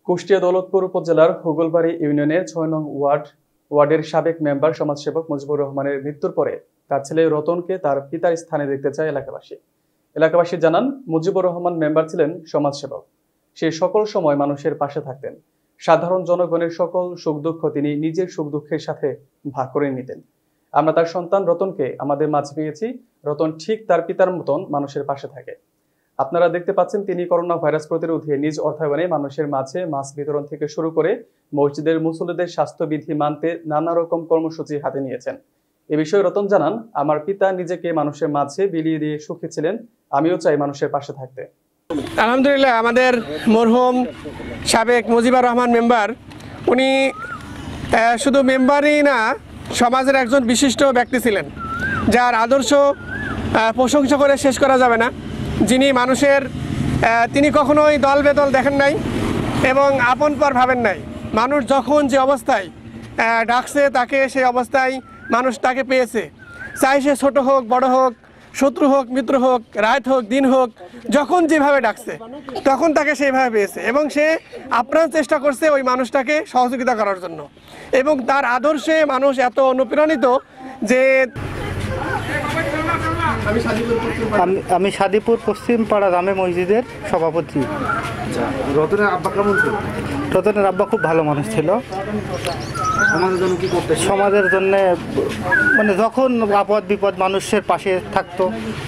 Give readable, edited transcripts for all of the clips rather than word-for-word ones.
কুষ্টিয়া দৌলতপুর উপজেলার হুগলবাড়ি ইউনিয়নের ৬ নং ওয়ার্ডের সাবেক মেম্বার সমাজসেবক মুজিবুর রহমানের মৃত্যুর পরে তার ছেলে রতনকে তার পিতার স্থানে দেখতে চায় এলাকাবাসী জানান, মুজিবুর রহমান মেম্বার ছিলেন সমাজসেবক। সে সকল সময় মানুষের পাশে থাকতেন। সাধারণ জনগণের সকল সুখ দুঃখ তিনি নিজের সুখ দুঃখের সাথে ভাগ করে নিতেন। আমরা তার সন্তান রতনকে আমাদের মাঝে পেয়েছি। রতন ঠিক তার পিতার মতন মানুষের পাশে থাকে। আপনারা দেখতে পাচ্ছেন, তিনি করোনা ভাইরাস প্রতিরোধে নিজ অর্থায়নে মানুষের মাঝে মাস্ক বিতরণ থেকে শুরু করে মসজিদের মুসল্লিদের স্বাস্থ্যবিধি মানতে নানা রকম কর্মসূচি হাতে নিয়েছেন। এ বিষয়ে রতন জানান, আমার পিতা নিজেকে মানুষের মাঝে বিলিয়ে দিয়ে সুখী ছিলেন। আমিও চাই মানুষের পাশে থাকতে। আলহামদুলিল্লাহ, আমাদের মরহুম সাবেক মুজিবুর রহমান মেম্বার, উনি শুধু মেম্বারই না, সমাজের একজন বিশিষ্ট ব্যক্তি ছিলেন, যার আদর্শ প্রশংসা করে শেষ করা যাবে না। যিনি মানুষের তিনি কখনোই দল বেদল দেখেন নাই এবং আপন পর ভাবেন নাই। মানুষ যখন যে অবস্থায় ডাকছে তাকে সেই অবস্থায় মানুষ তাকে পেয়েছে। চাই সে ছোট হোক, বড় হোক, শত্রু হোক, মিত্র হোক, রাত হোক, দিন হোক, যখন যেভাবে ডাকছে তখন তাকে সেইভাবে পেয়েছে এবং সে আপ্রাণ চেষ্টা করছে ওই মানুষটাকে সহযোগিতা করার জন্য। এবং তার আদর্শে মানুষ এত অনুপ্রাণিত যে আমি সাদিপুর পশ্চিম পাড়া জামে মসজিদের সভাপতি। রতনের আব্বা কেমন ছিল? রতনের আব্বা খুব ভালো মানুষ ছিল। সমাজের জন্য কি করতে? সমাজের জন্য মানে যখন আপদ বিপদ মানুষের পাশে থাকতো।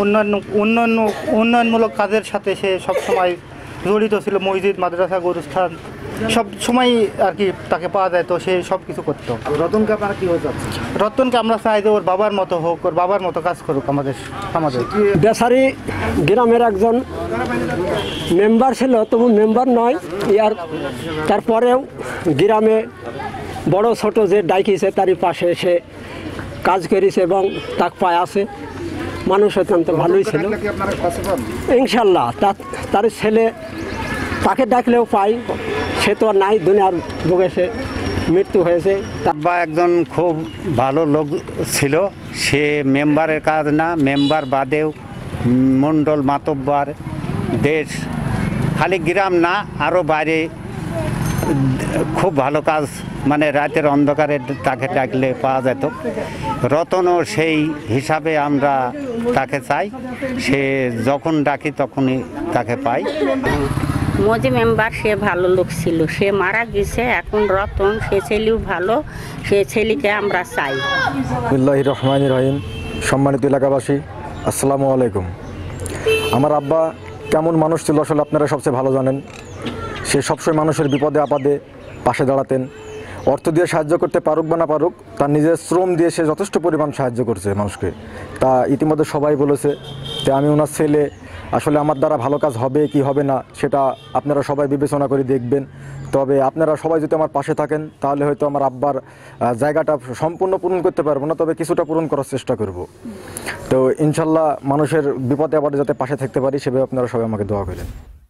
উন্নয়নমূলক কাজের সাথে সে সবসময় জড়িত ছিল। মসজিদ, মাদ্রাসা, গরুস্থান সব সময় আর কি তাকে পাওয়া যায়, তো সে সব কিছু করতো। রতনকে আপনারা কি হতে চাচ্ছেন? রতনকে আমরা চাই যে ওর বাবার মতো হোক, ওর বাবার মতো কাজ করুক আমাদের। বেসারি গ্রামের একজন মেম্বার ছিল, তবু মেম্বার নয়। তারপরেও গ্রামে বড় ছোট যে ডাইকিছে তারই পাশে সে কাজ করেছে এবং তাক পায় আছে। মানুষ অত্যন্ত ভালোই ছিল ইনশাল্লাহ। তার ছেলে তাকে ডাকলেও পাই, সে তো আর নাই, দুনিয়ার বুকে সে মৃত্যু হয়েছে। আব্বা একজন খুব ভালো লোক ছিল। সে মেম্বারের কাজ না, মেম্বার বাদেও মণ্ডল, মাতব্বর, দেশ, খালি গ্রাম না, আরও বাইরে খুব ভালো কাজ, মানে রাতের অন্ধকারে তাকে ডাকলে পাওয়া যেত। রতনও সেই হিসাবে আমরা তাকে চাই। সে যখন ডাকি তখনই তাকে পাই। মজি মেম্বার সে ভালো লোক ছিল, সে মারা গেছে। এখন রতন, সে ছেলেও ভালো, সে ছেলেকে আমরা চাই। বিসমিল্লাহির রহমানির রহিম। সম্মানিত এলাকাবাসী, আসসালামু আলাইকুম। আমার আব্বা কেমন মানুষ ছিল আসলে আপনারা সবচেয়ে ভালো জানেন। সে সবসময় মানুষের বিপদে আপদে পাশে দাঁড়াতেন। অর্থ দিয়ে সাহায্য করতে পারুক বা না পারুক, তার নিজের শ্রম দিয়ে সে যথেষ্ট পরিমাণ সাহায্য করছে মানুষকে। তা ইতিমধ্যে সবাই বলেছে। তো আমি ওনার ছেলে, আসলে আমার দ্বারা ভালো কাজ হবে কি হবে না সেটা আপনারা সবাই বিবেচনা করে দেখবেন। তবে আপনারা সবাই যদি আমার পাশে থাকেন তাহলে হয়তো আমার আব্বার জায়গাটা সম্পূর্ণ পূরণ করতে পারবো না, তবে কিছুটা পূরণ করার চেষ্টা করব। তো ইনশাল্লাহ মানুষের বিপদে আপদে যাতে পাশে থাকতে পারি সেভাবে আপনারা সবাই আমাকে দোয়া করেন।